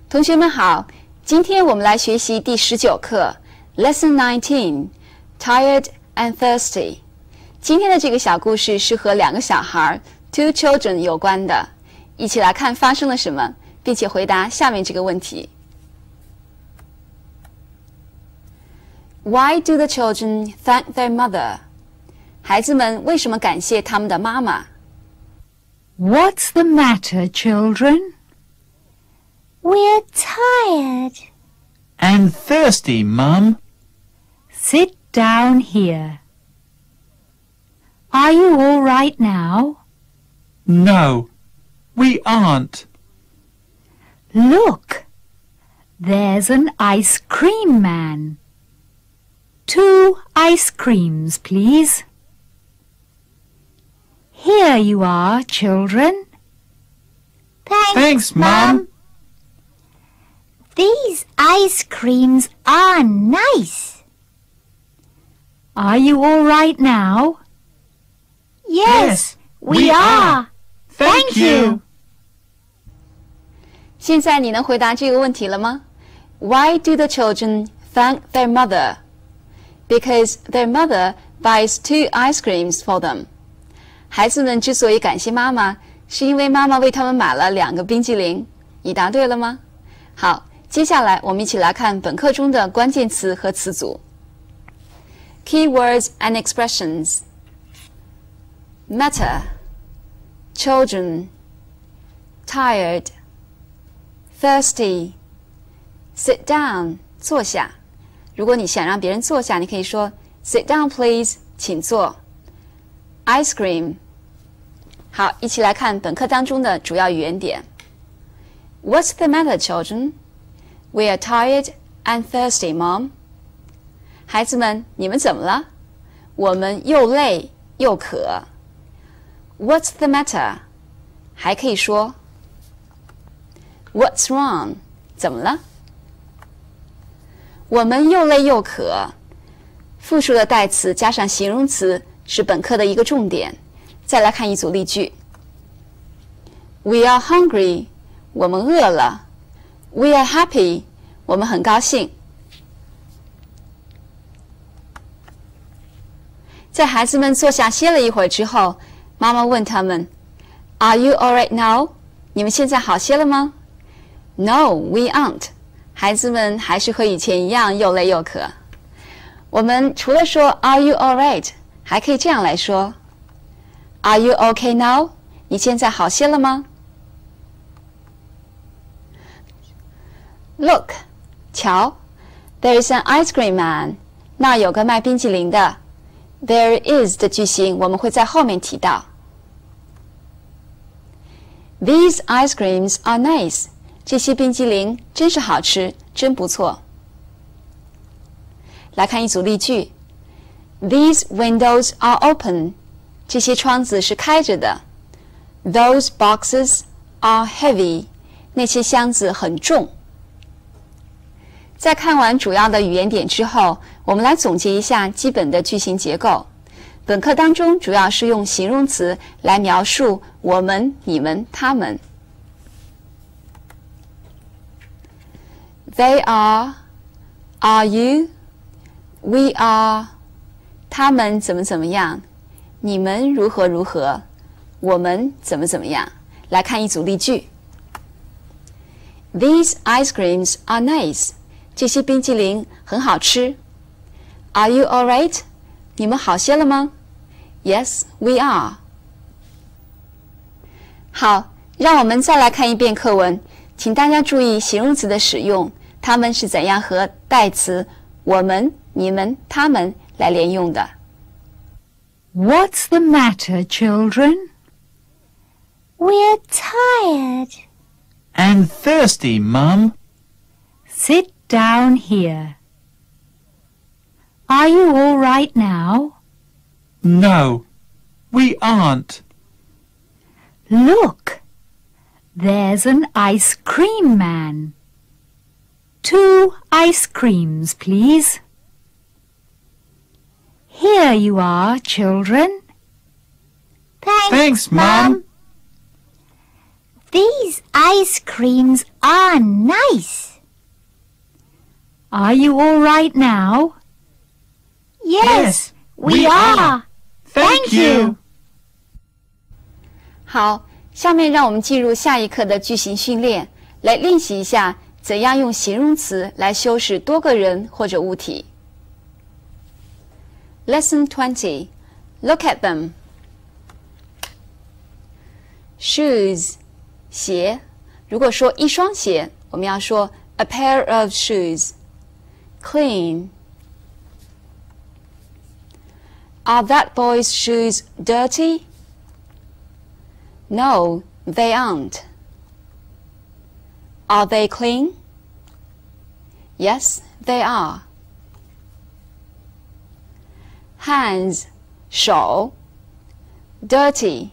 同学们好，今天我们来学习第19课 Lesson 19 Tired and Thirsty。 今天的这个小故事是和两个小孩 Two children 有关的，一起来看发生了什么，并且回答下面这个问题。 Why do the children thank their mother? 孩子们为什么感谢他们的妈妈？ What's the matter, children? We're tired. And thirsty, Mum. Sit down here. Are you all right now? No, we aren't. Look, there's an ice cream man. 2 ice creams, please. Here you are, children. Thanks, Mum. These ice creams are nice. Are you all right now? Yes, we are. Thank you. 现在你能回答这个问题了吗？ Why do the children thank their mother? Because their mother buys 2 ice creams for them. 孩子们之所以感谢妈妈，是因为妈妈为他们买了2个冰激凌。你答对了吗？好，接下来我们一起来看本课中的关键词和词组。Keywords and expressions. Matter, children, tired, thirsty, sit down, 坐下。如果你想让别人坐下，你可以说 Sit down, please, 请坐。Ice cream. 好，一起来看本课当中的主要语言点。What's the matter, children? We are tired and thirsty, Mom. 孩子们，你们怎么了？我们又累又渴。What's the matter? 还可以说 What's wrong? 怎么了？我们又累又渴。复数的代词加上形容词是本课的一个重点。再来看一组例句。We are hungry. 我们饿了。We are happy. 我们很高兴。在孩子们坐下歇了一会儿之后，妈妈问他们 Are you all right now? 你们现在好些了吗？ No, we aren't. 孩子们还是和以前一样又累又渴。我们除了说 Are you all right? 还可以这样来说 Are you okay now? 你现在好些了吗？ Look, 瞧 There is an ice cream man. 那有个卖冰淇淋的。There is 的句型我们会在后面提到。These ice creams are nice. 这些冰激凌真是好吃，真不错。来看一组例句。These windows are open. 这些窗子是开着的。Those boxes are heavy. 那些箱子很重。在看完主要的语言点之后，我们来总结一下基本的句型结构。本课当中主要是用形容词来描述我们、你们、他们。They are, are you, we are, 他们怎么怎么样，你们如何如何，我们怎么怎么样。来看一组例句。These ice creams are nice. 这些冰淇淋很好吃。Are you all right? 你们好些了吗？ Yes, we are. 好，让我们再来看一遍课文，请大家注意形容词的使用，它们是怎样和代词我们、你们、他们来连用的。 What's the matter, children? We're tired. And thirsty, Mum. Sit down here. Are you all right now? No, we aren't. Look, there's an ice cream man. 2 ice creams, please. Here you are, children. Thanks, Mum. These ice creams are nice. Are you all right now? Yes, we are. Thank you. 好，下面让我们进入下一课的句型训练，来练习一下怎样用形容词来修饰多个人或者物体。Lesson 20. Look at them. Shoes, 鞋。如果说一双鞋，我们要说 a pair of shoes. Clean. Are that boy's shoes dirty? No, they aren't. Are they clean? Yes, they are. Hands, 手 dirty.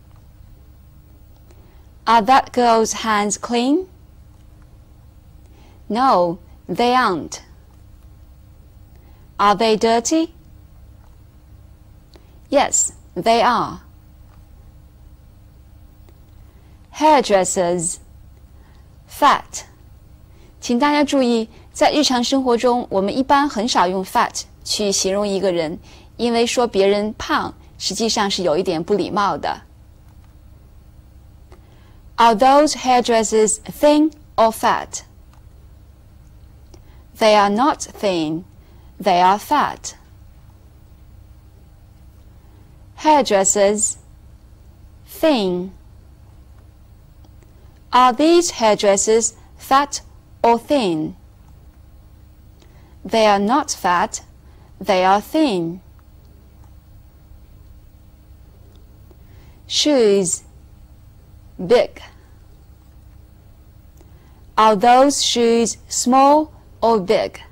Are that girl's hands clean? No, they aren't. Are they dirty? Yes, they are. Hairdressers, fat. 请大家注意，在日常生活中，我们一般很少用 fat 去形容一个人，因为说别人胖，实际上是有一点不礼貌的。Are those hairdressers thin or fat? They are not thin. They are fat. Hairdressers, thin. Are these hairdressers fat or thin? They are not fat. They are thin. Shoes, big. Are those shoes small or big?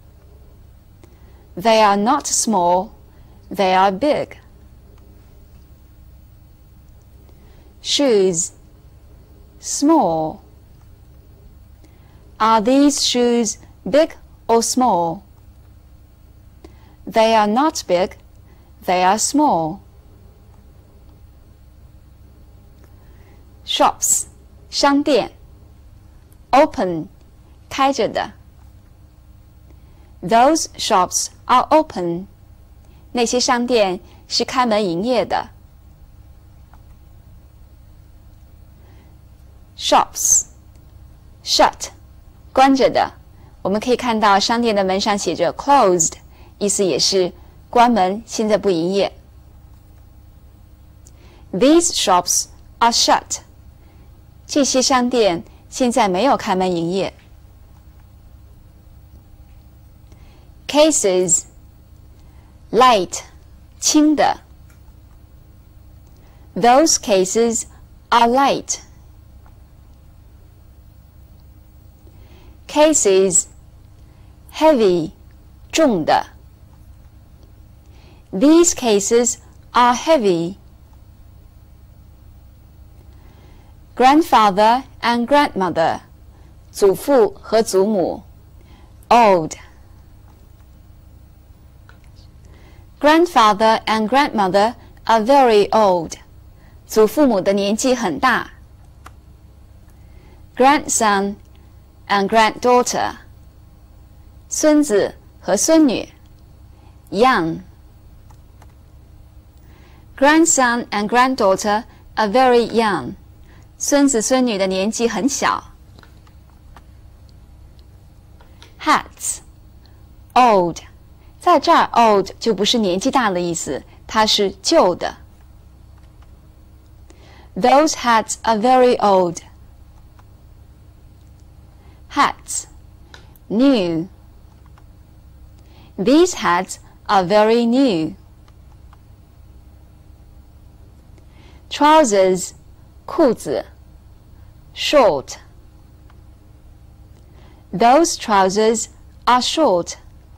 They are not small. They are big. Shoes, small. Are these shoes big or small? They are not big. They are small. Shops, 商店 open, 开着的 Those shops are open. 那些商店是开门营业的。Shops, shut, 关着的。我们可以看到商店的门上写着 closed, 意思也是关门，现在不营业。These shops are shut. 这些商店现在没有开门营业。Cases, light, 轻的。Those cases are light. Cases, heavy, 重的。These cases are heavy. Grandfather and grandmother, 祖父和祖母 old. Grandfather and grandmother are very old. 祖父母的年纪很大。Grandson and granddaughter, 孙子和孙女 young. Grandson and granddaughter are very young. 孙子孙女的年纪很小。Hats, old. 在这儿 old 就不是年纪大的意思，它是旧的。Those hats are very old. Hats, new. These hats are very new. Trousers, 裤子 short. Those trousers are short.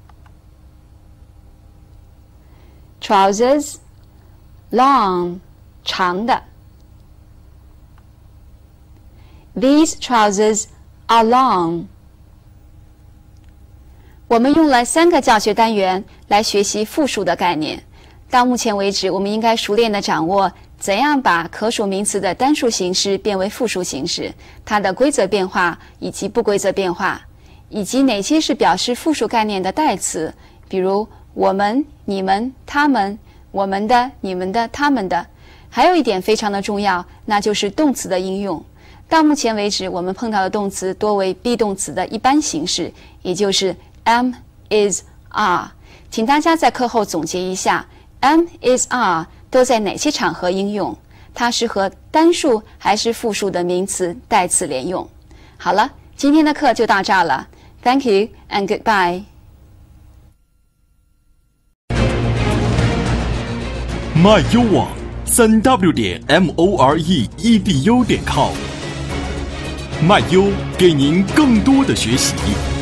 Trousers, long, 长的。These trousers are long. 我们用了3个教学单元来学习复数的概念。到目前为止，我们应该熟练地掌握怎样把可数名词的单数形式变为复数形式，它的规则变化以及不规则变化，以及哪些是表示复数概念的代词，比如我们、你们、他们、我们的、你们的、他们的。还有一点非常的重要，那就是动词的应用。到目前为止，我们碰到的动词多为 be 动词的一般形式，也就是 am, is, are。请大家在课后总结一下 am, is, are 都在哪些场合应用，它是和单数还是复数的名词代词连用。好了，今天的课就到这儿了。Thank you and goodbye. 麦优网3w.moreedu.com， 麦优给您更多的学习。